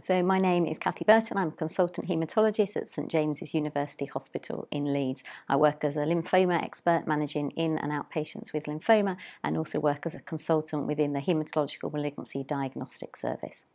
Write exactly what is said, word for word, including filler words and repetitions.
So my name is Cathy Burton. I'm a consultant haematologist at St James's University Hospital in Leeds. I work as a lymphoma expert, managing in and out patients with lymphoma, and also work as a consultant within the Haematological Malignancy Diagnostic Service.